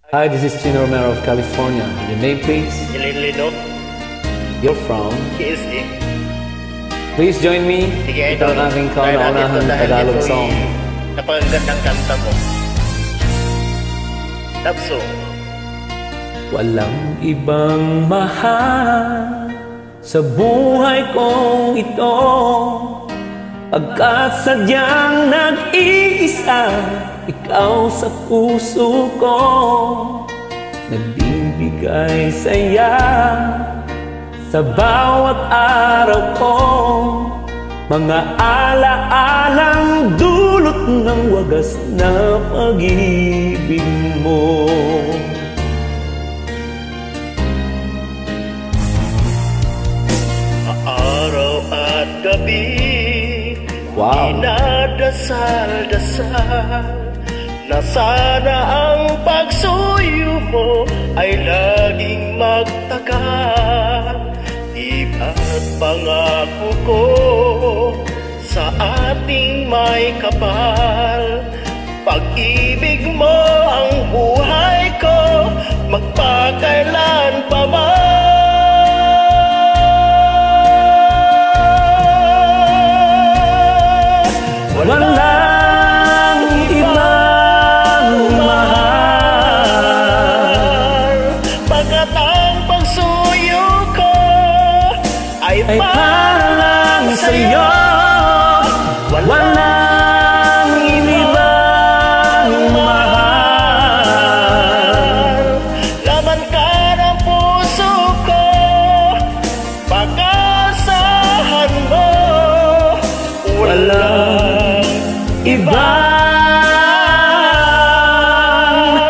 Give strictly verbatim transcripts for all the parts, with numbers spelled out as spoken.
Hi, this is Chino Romero of California. Your name, please? Ililino. You're from? K S A. Please join me. Sige, ito ang aking kauna-unahang Tagalog song. Napakagandang kanta mo. Love song. Walang ibang mahal sa buhay kong ito, pagkat sadyang nag-iisa ikaw sa puso ko, nagbibigay saya sa bawat araw ko, mga ala-alang dulot ng wagas na pag-ibig mo. Araw at gabi, wow. Dinadasal-dasal na sana ang pagsuyo mo ay laging magtagal. Iba't pangako ko sa ating may kapal, pag-ibig mo ang buhay ko, magpakailan pa man. Walang ibang mahal, pagkat ang pagsuyo ko ay para lang sa'yo. Walang ibang mahal, laman ka ng puso ko, pag-asahan mo. Walang ibang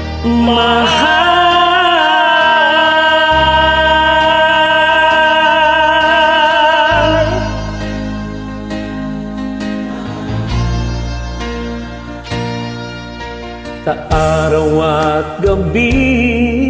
mahal. Sa araw at gabi,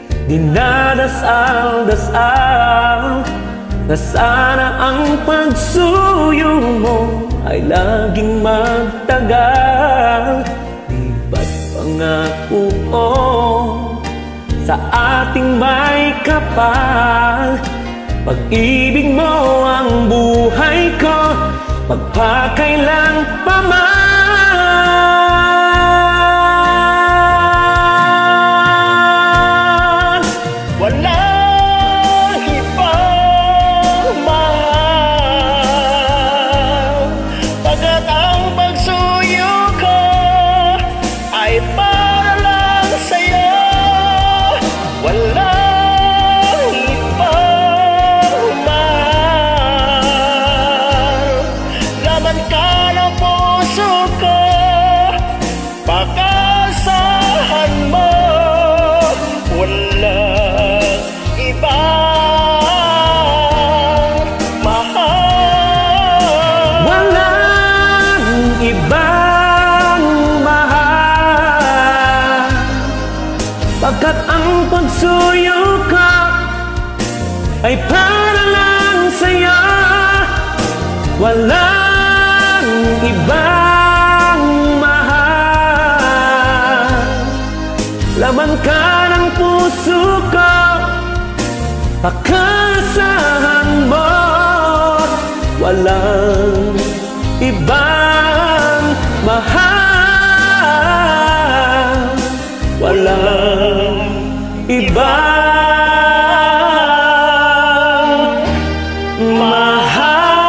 dinadasal-dasal na sana ang pagsuyo mo ay laging magtagal. Di ba't pangako ko sa ating may kapal, pag-ibig mo ang buhay ko, magpakailan pa man. Walang ibang mahal, pagkat ang pagsuyo ko ay para lang sa'yo. Walang ibang mahal, laman ka ng puso ko, pag-asahan mo. Walang ibang mahal, walang ibang mahal, pagkat ang pagsuyo ko ay para lang sa'yo. Walang ibang mahal, laman ka ng puso ko, pag-asahan mo. Walang ibang mahal, walang ibang mahal.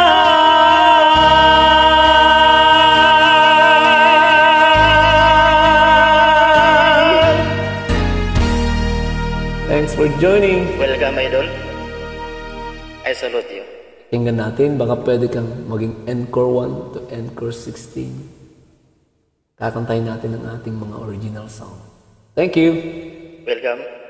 Thanks for joining. welcome, idol. I salute you. Tingnan natin, baka pwede kang maging Encore one to Encore sixteen. Kakantayin natin ang ating mga original song. Thank you. Welcome.